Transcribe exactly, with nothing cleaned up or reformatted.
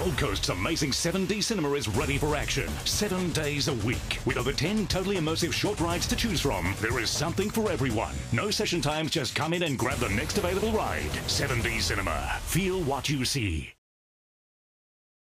Gold Coast's amazing seven D cinema is ready for action. Seven days a week. With over ten totally immersive short rides to choose from, there is something for everyone. No session times, just come in and grab the next available ride. seven D Cinema. Feel what you see.